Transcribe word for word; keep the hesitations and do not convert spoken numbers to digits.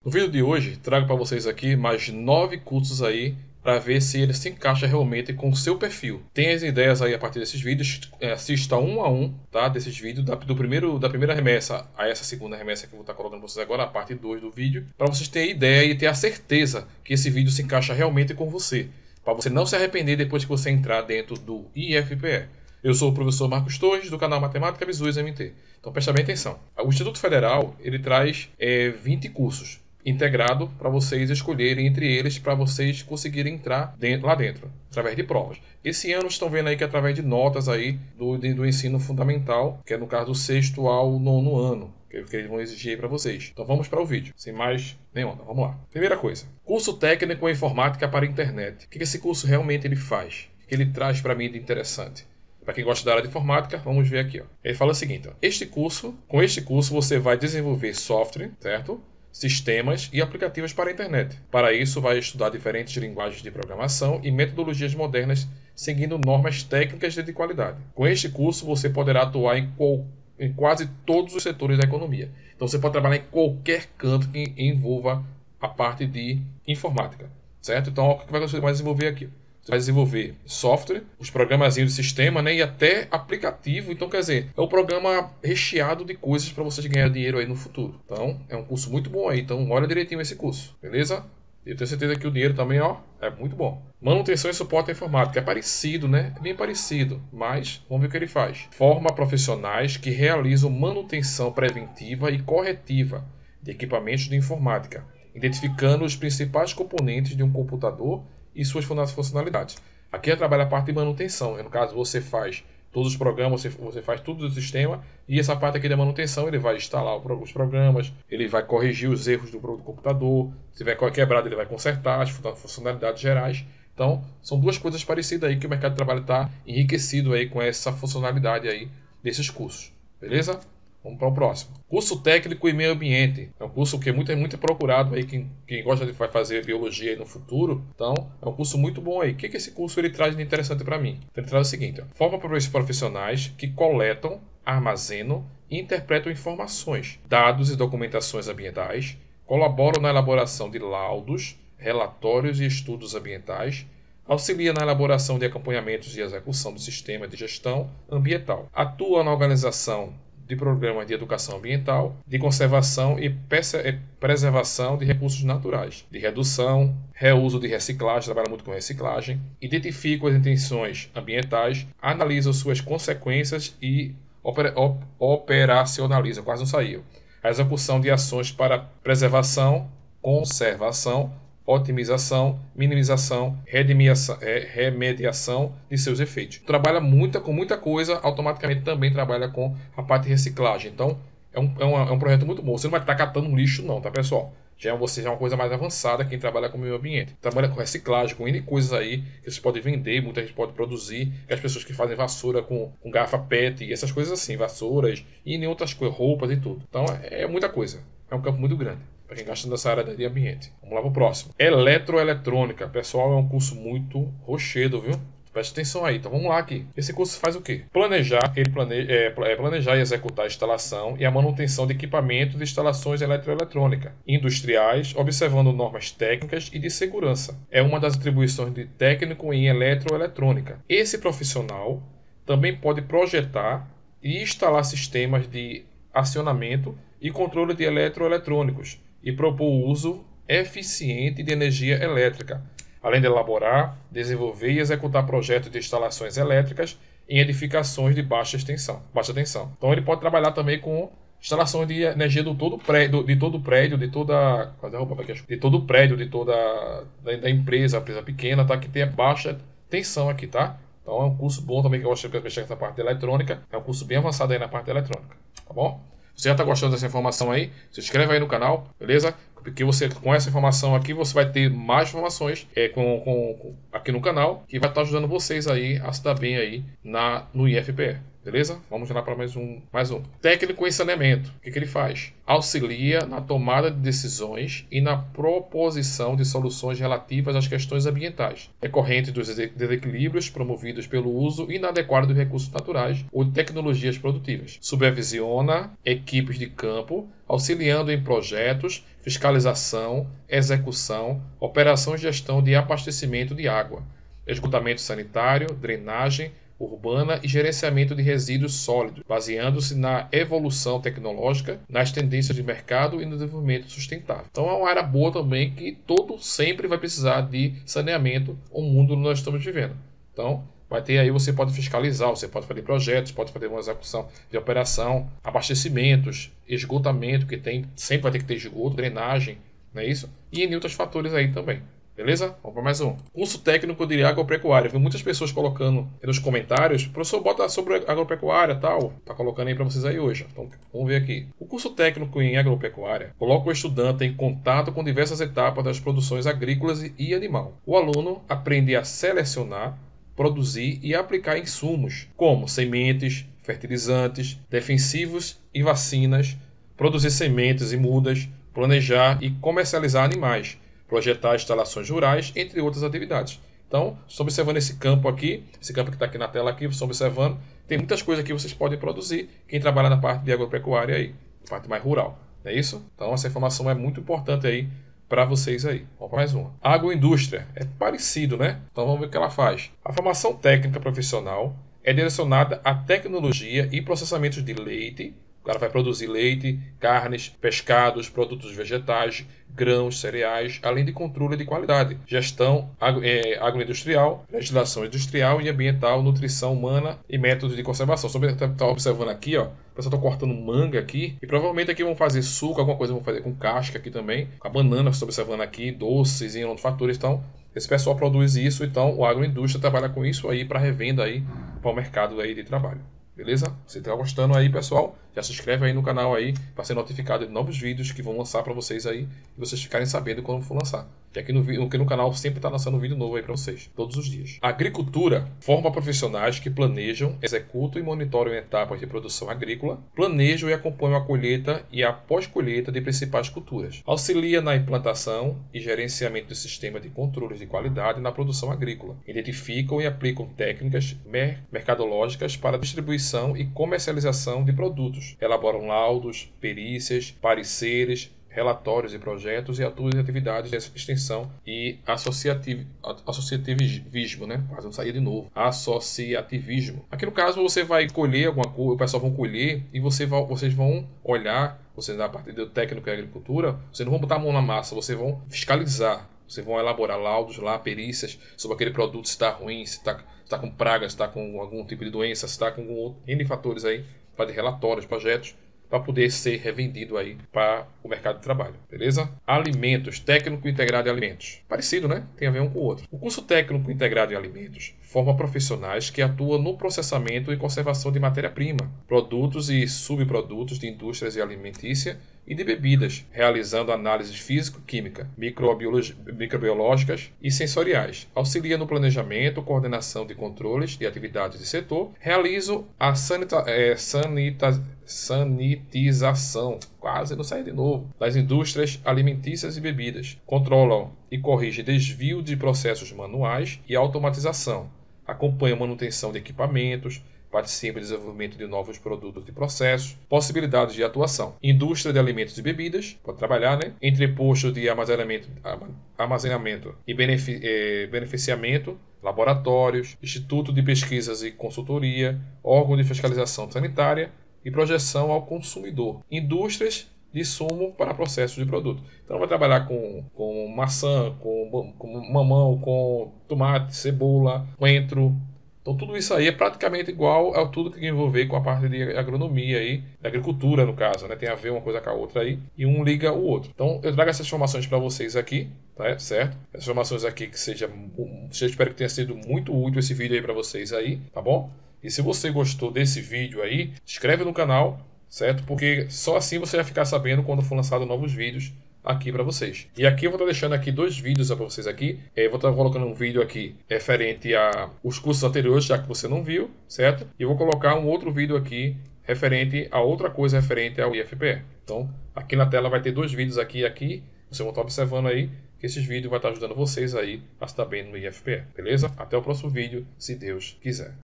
No vídeo de hoje, trago para vocês aqui mais nove cursos aí para ver se ele se encaixa realmente com o seu perfil. Tem as ideias aí a partir desses vídeos, assista um a um, tá? Desses vídeos, da, do primeiro, da primeira remessa a essa segunda remessa que eu vou estar colocando para vocês agora, a parte dois do vídeo, para vocês terem ideia e ter a certeza que esse vídeo se encaixa realmente com você, para você não se arrepender depois que você entrar dentro do I F P E. Eu sou o professor Marcos Torres, do canal Matemática Visuais M T. Então preste bem atenção. O Instituto Federal ele traz é, vinte cursos integrado para vocês escolherem entre eles para vocês conseguirem entrar dentro, lá dentro, através de provas. Esse ano estão vendo aí que é através de notas aí do, de, do ensino fundamental, que é no caso do sexto ao nono ano, que, que eles vão exigir aí para vocês. Então vamos para o vídeo, sem mais nenhuma, vamos lá. Primeira coisa, curso técnico em informática para a internet. O que esse curso realmente ele faz? O que ele traz para mim de interessante? Para quem gosta da área de informática, vamos ver aqui. Ó. Ele fala o seguinte, ó, este curso, com este curso você vai desenvolver software, certo? Sistemas e aplicativos para a internet. Para isso, vai estudar diferentes linguagens de programação e metodologias modernas, seguindo normas técnicas de qualidade. Com este curso, você poderá atuar em, qual, em quase todos os setores da economia. Então, você pode trabalhar em qualquer canto que envolva a parte de informática, certo? Então, o que você vai desenvolver aqui? Você vai desenvolver software, os programazinhos de sistema, né, e até aplicativo. Então, quer dizer, é um programa recheado de coisas para vocês ganhar dinheiro aí no futuro. Então, é um curso muito bom aí. Então, olha direitinho esse curso, beleza? Eu tenho certeza que o dinheiro também, ó, é muito bom. Manutenção e suporte à informática. É parecido, né? É bem parecido, mas vamos ver o que ele faz. Forma profissionais que realizam manutenção preventiva e corretiva de equipamentos de informática, identificando os principais componentes de um computador e suas funcionalidades. Aqui é trabalha a parte de manutenção. No caso, você faz todos os programas, você, você faz tudo do sistema, e essa parte aqui da manutenção, ele vai instalar os programas, ele vai corrigir os erros do, do computador, se tiver quebrado, ele vai consertar as funcionalidades gerais. Então, são duas coisas parecidas aí que o mercado de trabalho está enriquecido aí com essa funcionalidade aí desses cursos. Beleza? Vamos para o próximo. Curso técnico em meio ambiente. É um curso que é muito, é muito procurado aí, quem, quem gosta de fazer biologia aí no futuro. Então, é um curso muito bom aí. O que, que esse curso ele traz de interessante para mim? Ele traz o seguinte, ó, forma para os profissionais que coletam, armazenam e interpretam informações, dados e documentações ambientais, colaboram na elaboração de laudos, relatórios e estudos ambientais, auxilia na elaboração de acompanhamentos e execução do sistema de gestão ambiental, atua na organização de programas de educação ambiental, de conservação e preservação de recursos naturais, de redução, reuso de reciclagem, trabalha muito com reciclagem, identifica as intenções ambientais, analisa suas consequências e operacionaliza, quase não saiu, a execução de ações para preservação, conservação, otimização, minimização, remediação de seus efeitos. Trabalha muita, com muita coisa, automaticamente também trabalha com a parte de reciclagem. Então, é um, é um, é um projeto muito bom. Você não vai estar catando lixo não, tá pessoal? Já é, você, já é uma coisa mais avançada quem trabalha com o meio ambiente. Trabalha com reciclagem, com N coisas aí que você pode vender, muita gente pode produzir. As pessoas que fazem vassoura com, com garrafa P E T e essas coisas assim, vassouras e em outras coisas, roupas e tudo. Então, é, é muita coisa. É um campo muito grande para quem gosta dessa área de ambiente. Vamos lá para o próximo. Eletroeletrônica. Pessoal, é um curso muito rochedo, viu? Preste atenção aí. Então vamos lá aqui. Esse curso faz o quê? Planejar, ele planeja, é, planejar e executar a instalação e a manutenção de equipamentos e instalações eletroeletrônicas industriais, observando normas técnicas e de segurança. É uma das atribuições de técnico em eletroeletrônica. Esse profissional também pode projetar e instalar sistemas de acionamento e controle de eletroeletrônicos e propor o uso eficiente de energia elétrica, além de elaborar, desenvolver e executar projetos de instalações elétricas em edificações de baixa tensão. Baixa tensão. Então ele pode trabalhar também com instalações de energia do todo prédio, de todo prédio, de toda, de todo prédio, de toda da, da empresa, empresa pequena, tá? Que tenha baixa tensão aqui, tá? Então é um curso bom também que eu gosto de mexer nessa parte de eletrônica. É um curso bem avançado aí na parte de eletrônica, tá bom? Você já está gostando dessa informação aí? Se inscreve aí no canal, beleza? Porque você, com essa informação aqui, você vai ter mais informações é, com, com, com, aqui no canal, que vai estar ajudando vocês aí a se dar bem aí na, no I F P E. Beleza? Vamos lá para mais um. Mais um. Técnico em saneamento. O que, que ele faz? Auxilia na tomada de decisões e na proposição de soluções relativas às questões ambientais, decorrentes dos desequilíbrios promovidos pelo uso inadequado de recursos naturais ou de tecnologias produtivas. Supervisiona equipes de campo, auxiliando em projetos, fiscalização, execução, operação e gestão de abastecimento de água, esgotamento sanitário, drenagem urbana e gerenciamento de resíduos sólidos, baseando-se na evolução tecnológica, nas tendências de mercado e no desenvolvimento sustentável. Então é uma área boa também que todo sempre vai precisar de saneamento, o mundo que nós estamos vivendo. Então vai ter aí, você pode fiscalizar, você pode fazer projetos, pode fazer uma execução de operação, abastecimentos, esgotamento, que tem, sempre vai ter que ter esgoto, drenagem, não é isso? E em outros fatores aí também. Beleza? Vamos para mais um. Curso técnico de agropecuária. Vi muitas pessoas colocando nos comentários, professor, bota sobre agropecuária e tal. Tá colocando aí para vocês aí hoje. Então, vamos ver aqui. O curso técnico em agropecuária coloca o estudante em contato com diversas etapas das produções agrícolas e animal. O aluno aprende a selecionar, produzir e aplicar insumos, como sementes, fertilizantes, defensivos e vacinas, produzir sementes e mudas, planejar e comercializar animais, projetar instalações rurais, entre outras atividades. Então, estou observando esse campo aqui, esse campo que está aqui na tela aqui, estou observando, tem muitas coisas que vocês podem produzir, quem trabalha na parte de agropecuária aí, parte mais rural, não é isso? Então, essa informação é muito importante aí para vocês aí. Vamos para mais uma. Agroindústria, é parecido, né? Então, vamos ver o que ela faz. A formação técnica profissional é direcionada à tecnologia e processamentos de leite. O cara vai produzir leite, carnes, pescados, produtos vegetais, grãos, cereais, além de controle de qualidade, gestão agro, é, agroindustrial, legislação industrial e ambiental, nutrição humana e métodos de conservação. Você está observando aqui, ó, o pessoal está cortando manga aqui e provavelmente aqui vão fazer suco, alguma coisa vão fazer com casca aqui também, com a banana, você está observando aqui, doces e outros fatores. Então, esse pessoal produz isso, então o agroindústria trabalha com isso aí para revenda aí para o mercado aí de trabalho. Beleza? Se está gostando aí, pessoal, já se inscreve aí no canal aí para ser notificado de novos vídeos que vão lançar para vocês aí e vocês ficarem sabendo quando for lançar. Que aqui no, aqui no canal sempre está lançando um vídeo novo aí para vocês, todos os dias. A agricultura forma profissionais que planejam, executam e monitoram etapas de produção agrícola, planejam e acompanham a colheita e a pós-colheita de principais culturas. Auxilia na implantação e gerenciamento de sistemas de controles de qualidade na produção agrícola. Identificam e aplicam técnicas mer mercadológicas para distribuição e comercialização de produtos. Elaboram laudos, perícias, pareceres, relatórios e projetos e atuam em atividades de extensão e associativ... associativismo, né? Quase não saía de novo. Associativismo. Aqui no caso você vai colher alguma coisa, o pessoal vão colher e você vai, vocês vão olhar, vocês da parte do técnico em agricultura, vocês não vão botar a mão na massa, vocês vão fiscalizar. Vocês vão elaborar laudos lá, perícias sobre aquele produto, se está ruim, se está tá com praga, se está com algum tipo de doença, se está com algum outro, N fatores aí, fazer relatórios, projetos, para poder ser revendido aí para o mercado de trabalho, beleza? Alimentos, técnico integrado em alimentos. Parecido, né? Tem a ver um com o outro. O curso técnico integrado em alimentos forma profissionais que atuam no processamento e conservação de matéria-prima, produtos e subprodutos de indústrias e alimentícia e de bebidas, realizando análises físico-química, microbiológicas e sensoriais. Auxilia no planejamento, coordenação de controles de atividades de setor, realizam a sanita, é, sanita, sanitização, quase não sai de novo, das indústrias alimentícias e bebidas, controlam e corrigem desvio de processos manuais e automatização, acompanha a manutenção de equipamentos, participa do desenvolvimento de novos produtos e processos, possibilidades de atuação. Indústria de alimentos e bebidas, pode trabalhar, né? Entreposto de armazenamento, armazenamento e benefici eh, beneficiamento, laboratórios, Instituto de Pesquisas e Consultoria, órgão de fiscalização sanitária e projeção ao consumidor. Indústrias de insumo para processos de produto. Então vai trabalhar com, com maçã, com, com mamão, com tomate, cebola, coentro. Então tudo isso aí é praticamente igual a tudo que envolver com a parte de agronomia aí, da agricultura no caso, né? Tem a ver uma coisa com a outra aí e um liga o outro. Então eu trago essas informações para vocês aqui, tá? Certo? Essas informações aqui que seja, eu espero que tenha sido muito útil esse vídeo aí para vocês aí, tá bom? E se você gostou desse vídeo aí, se inscreve no canal, certo? Porque só assim você vai ficar sabendo quando for lançado novos vídeos aqui para vocês. E aqui eu vou estar deixando aqui dois vídeos para vocês aqui. Eu vou estar colocando um vídeo aqui referente a os cursos anteriores, já que você não viu, certo? E eu vou colocar um outro vídeo aqui referente a outra coisa referente ao I F P E. Então, aqui na tela vai ter dois vídeos aqui e aqui. Vocês vão estar observando aí que esses vídeos vão estar ajudando vocês aí a estar bem no I F P E, beleza? Até o próximo vídeo, se Deus quiser.